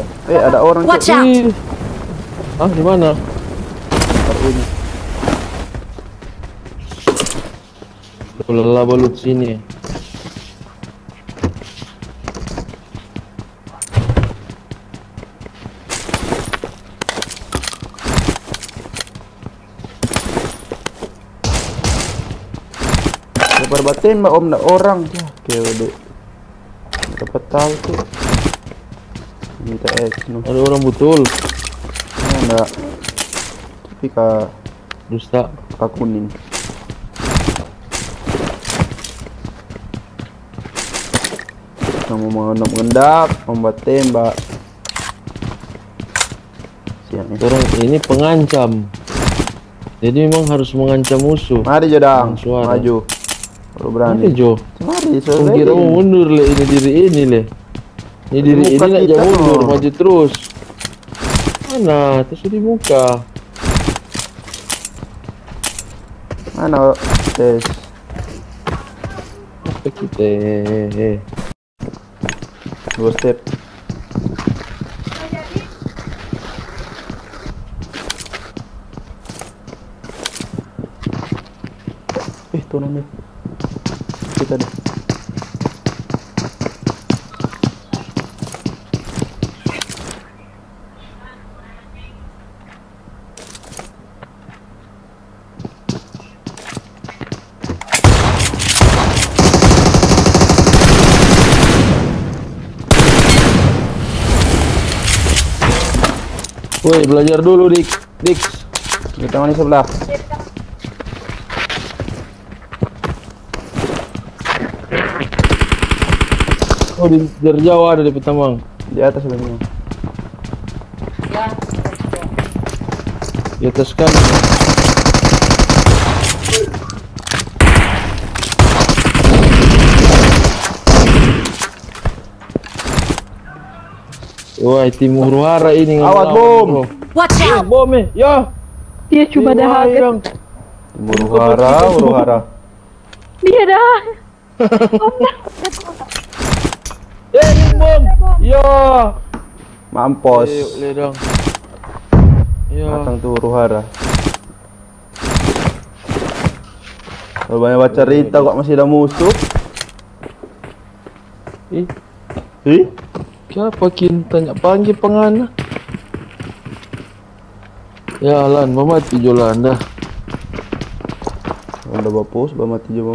Ada orang. Watch out. Ah, di mana? Ini. Lelah balut sini. Berbatin mbak om nak orang ya kayak dapat tahu tuh minta no. Ada orang betul. Enggak tapi Dusta kuning kamu mau mengendap membuat tembak siang orang ini pengancam, jadi memang harus mengancam musuh. mari Jodang Suara. maju baru berani Mari Jo. mari Kira mau mundur le, ini diri ini le. Ini diri ini nak jangan mundur, maju terus. Mana? Terus di muka. mana tes Apa kita? 2 step tuh namanya kita deh. Woi, belajar dulu Dik. Kita mana sebelah? Oh, dari jauh ada di Petamang. Di atas sebenarnya. Di atas kan. Wah, tim huru-hara ini. Awas bom. Watch out. Bom ya. Dia cuma dah hadir. Huru-hara. Dia dah. Bom. Ya. Mampos. Ledang. Ya. Datang tuh huru-hara. Kalau banyak baca cerita kok masih ada musuh. Ih. Siapa kin tanya panggil pengana? Ya lan, mati Jolanda. Udah bapus, mati jo.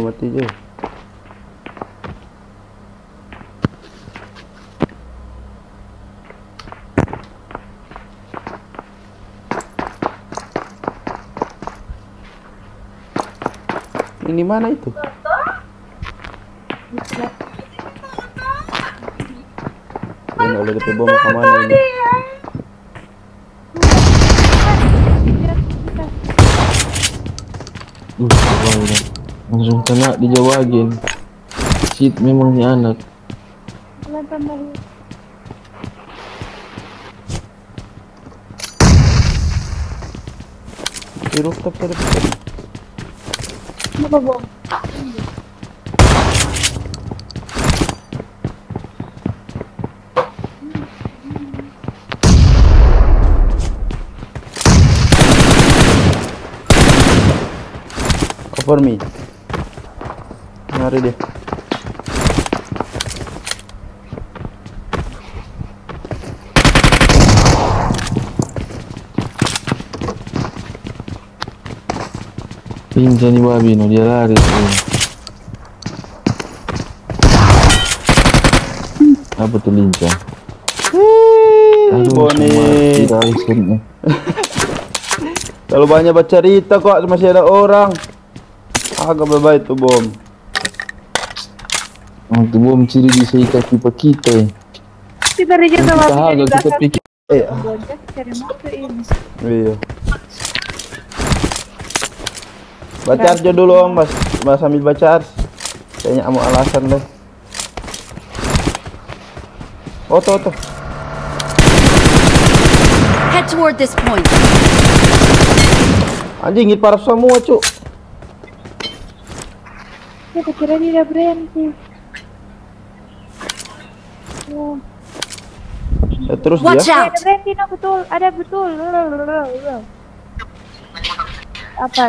Ini mana itu? Ini oleh DP bom ke mana ini? Langsung kena dijawabin. Shit, memang ni anak. Di rooftop ada bisa. Kenapa bom? Cover me. Mari deh. Pinja ni babi no, dia lari. Apa tu lincah? Boni. Kalau banyak baca cerita kok masih ada orang. Agak baik tu bom. Tu bom ciri bisa ikat pipa kita. Kita reject sama Kita agak kita pikir. cari motor ini. Iya. Baca aja dulu om, mas sambil baca. Kayaknya mau alasan deh. Oto. Head toward this point. Anjing hit parah semua cuk. Saya kira dia berhenti. Oh. Ya, terus Watch dia. out! Ada Brentino betul, ada betul. Apa?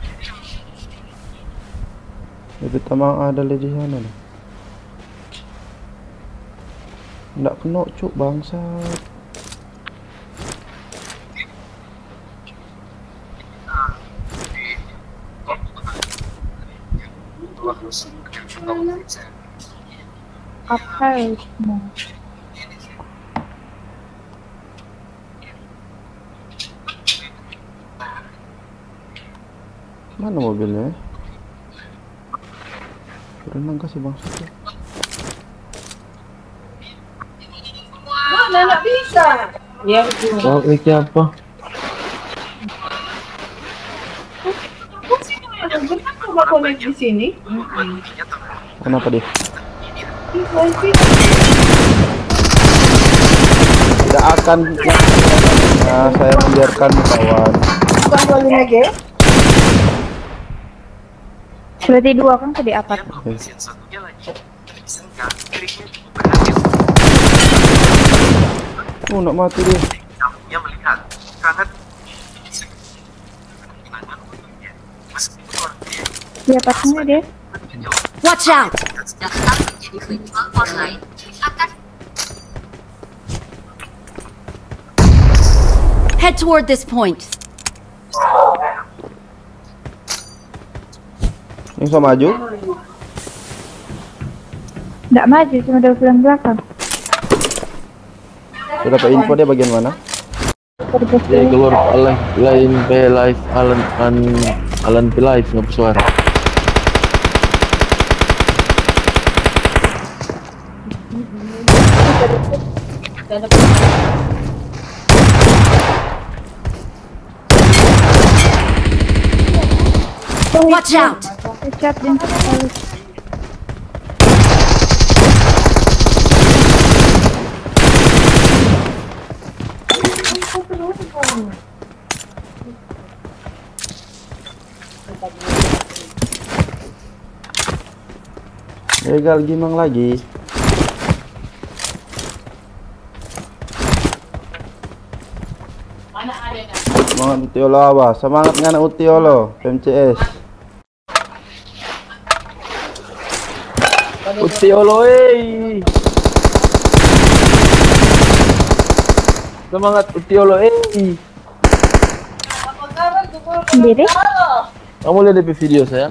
Itu tamang ada lagi di sana nih. Nggak kena cuk bangsat. Apa? Mana mobilnya? Berenang kasih bangsat tuh. Mana nggak bisa? Ya, Oh, ini apa? coba connect di sini. Kenapa dia? Wifi. Tidak akan. Nah, saya membiarkan kawan. Bukan kali lagi. Berarti dua kan tadi apa? Oh, nak mati dia. Dia pasnya dia. Watch out! Head toward this point. Yang sama maju. Nggak maju, cuma udah pulang belakang. Sudah dapat info dia bagian mana? Ya keluar lain pe live Alan pe live nggak bersuara. Watch out! Headshot dan sekali. Legal gimang lagi. Semangat Utiolo apa? Semangat ngana Utiolo PMCS. Utiolo semangat Utiolo Sendiri? Kamu lihat di video sayang?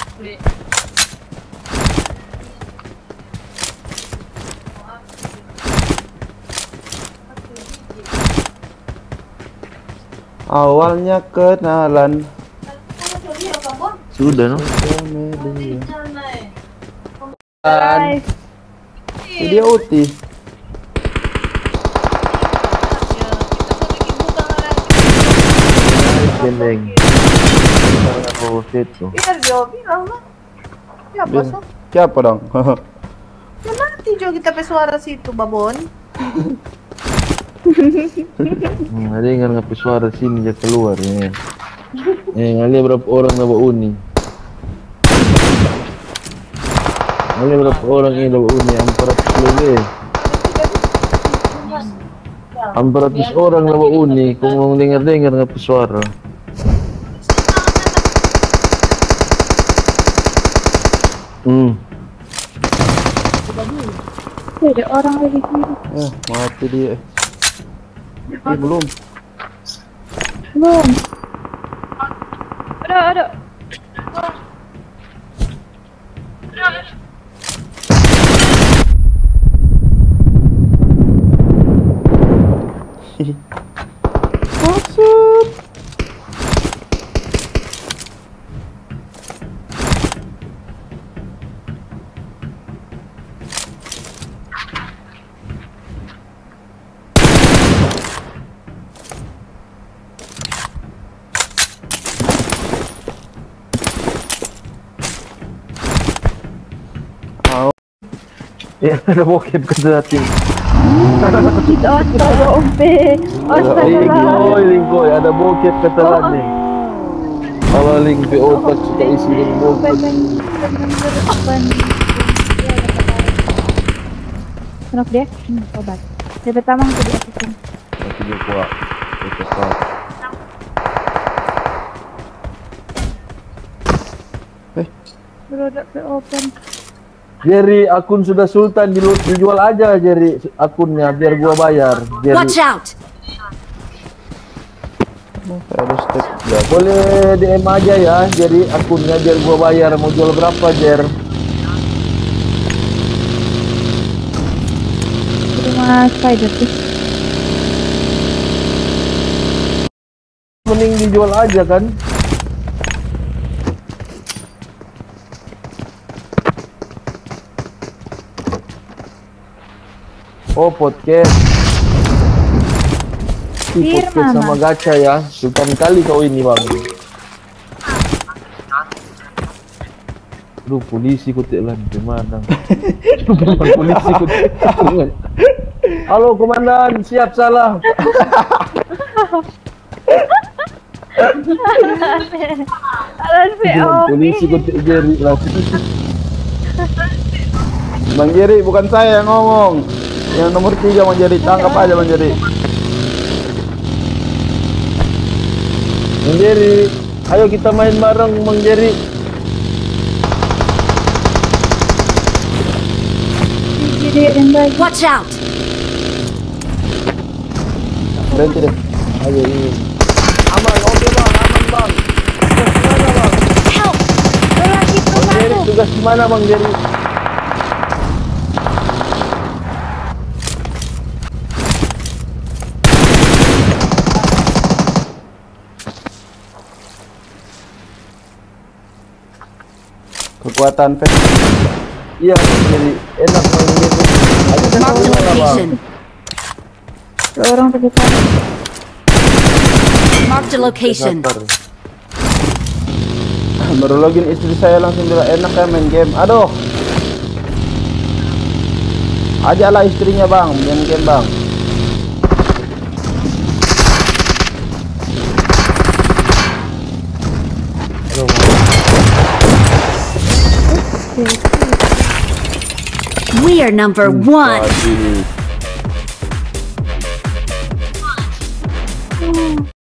Awalnya kenalan. Sudah no? Guys, Video Uti. Gendeng. Oh shit tuh. Biar Jo bilang lah. Siapa so? Siapa dong? Ya mati Jo kita pe suara situ babon. Ada yang ngapain suara sini dia keluar ya. Ngalihat berapa orang nama uni. Ngalihat berapa orang ini nama uni 400 lebih. 400 orang nama uni. Kau mau dengar ngapain suara. ada orang lagi sini. Mati dia. Belum. Belum. Ada. Maksud. Ya ada bokep kesatin. Astaga, Ombe. Astaga. Lingkoy, ada bokep kesalan nih. Kalau link di otak suka isi link bokep. Kenapa dia? Obat. DP tamang tadi aku pun. Nanti dia kuat. Dia cepat. Berodak ke open. Jerry, akun sudah sultan dijual aja Jerry akunnya biar gua bayar. Jerry. Watch out! Saya harus step ya. Boleh DM aja ya Jerry akunnya biar gua bayar. Mau jual berapa Jer? Rumah spider sih. Mending dijual aja kan? Oh podcast. Dear Podcast sama Mama. gacha ya. Sultan kali kau ini bang. Aduh polisi kutik lah gimana? Polisi kutik. Halo komandan, siap salah. Alan POV. Polisi kutik Jerry lah. Bang Jerry, bukan saya yang ngomong. Yang nomor 3 Bang Jerry, tangkap aja Bang Jerry. Bang Jerry, ayo kita main bareng Bang Jerry. Jadi lagi. Watch out! Berhenti deh. Ayo ini. Aman, oke bang, aman bang. Tugas mana bang? Help! Lagi tuh Bang Jerry, masuk. tugas di mana Bang Jerry? Kekuatan pet. Iya Bang Jerry, enak main game. Ayo kita Mark the mana bang? location. Dua orang sekitar. Mark the location. Sabar. Baru login istri saya langsung bilang enak ya main game. Aduh. Ajalah istrinya bang, main game bang. Aduh, We are number 1. Aduh.